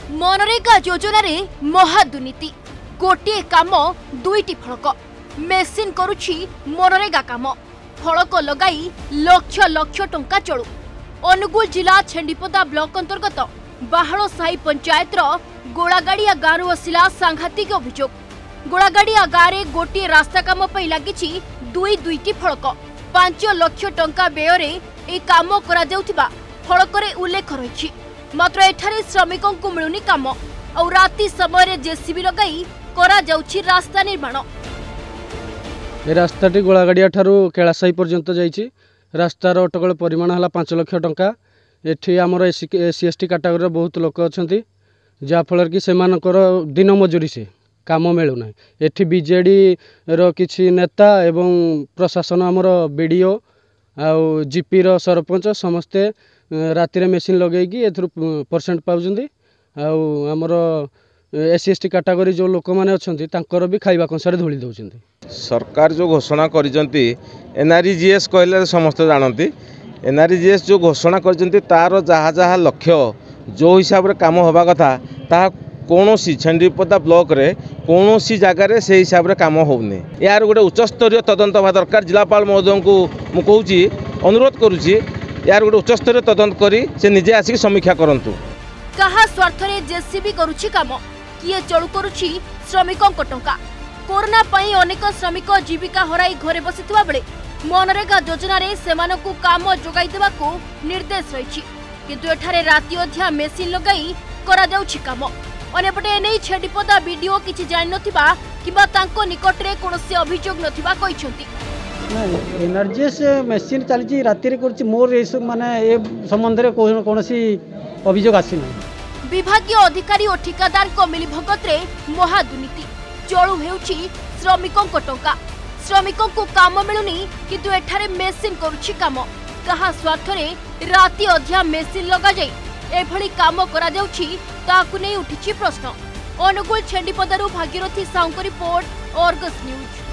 मनरेगा योजना रे महादुर्नीति गोटे काम दुईटी फलक मेसिन करुछि मनरेगा काम फलक लगाई लक्ष लक्ष टंका चलू। अनुगुल जिला छेंडीपदा ब्लॉक अंतर्गत बाहड़ साही पंचायत गोलागाड़िया गाँव आसिला सांघातिक अभियोग। गोलागाड़िया गाँव में गोटे रास्ता काम लगी दुईटी फलक 5 लाख टंका व्यय ए काम करा जाउथिबा फलकरे उल्लेख रही। मात्र एठारे श्रमिकों को मिलुनी काम और राति समय जेसीबी लगाई करा जाउछि रास्ता निर्माण। ए रास्ताटी गोलागाड़िया ठारू कैलासाही पर्यंत जाइछि। रास्तार अटकल परिमाण है 5 लाख टंका। एठी आमर एससी एसटी कैटेगरी बहुत लोक अच्छी जहाँफल कि सेमानकर दिन मजूरी से काम मिलूना। एठी बीजेडी रो किछि नेता एवं प्रशासन आमर बीडीओ आउ जीपी रो सरपंच समस्ते राति मेसीन लगेगी एथुर परसेंट पाउछन्ती। आउ आमर एससी एसटी कैटेगरी जो लोक मैंने अच्छा भी खाइबा कंसारे धूली दौरान। सरकार जो घोषणा करिसेंती एनआरजीएस कहले समस्त जानती। एनआरजीएस जो घोषणा करिसेंती तार जहाँ जहाँ लक्ष्य जो हिसाब रे काम होबा कथा ता कौन छेंडीपदा ब्लॉक रे कौन जगार से हिसाब रे काम होने। यार गोटे उच्चस्तरीय तदंत होगा दरकार। जिलापाल महोदय को मुझे अनुरोध करुच्ची यार गोटे उच्चस्तरीय तदंत करी से निजे आसिक समीक्षा करंतु। कहा स्वार्थ रे जेसीबी करुछि काम किए चलू करुछि श्रमिकों टंका। कोरोना पई अनेक श्रमिक जीविका हराई घरे बसिथिबा बेले मनरेगा योजना रे सेमानकु काम जोगाई देबाकू निर्देश रहिछि। किंतु एठारे राति अध्या मेसिन लगाई करा जाउछि काम। अनेपटे एने छेडीपदा वीडियो किछि जानि नथिबा किबा तांको निकट रे कोनोसी अभियोग नथिबा कहिसंती। एनआरजीएस मेसिन चली राति कर मोर माने ए संबंध में कौन अभियोग आसी ना। विभागीय अधिकारी और ठिकादार को मिली भगत रे महादुर्नीति चलू हेउछि श्रमिकों टंका। श्रमिकों को काम मिलुनी किंतु एठारे मेसिन करुछि काम। कहा स्वार्थ रे राति अध्या मेसिन लगा जाई एभली काम करा जाउछि ताकु नै उठिछि प्रश्न। अनुगुल छेंडीपदारु भागीरथी साउंको रिपोर्ट, अर्गस न्यूज।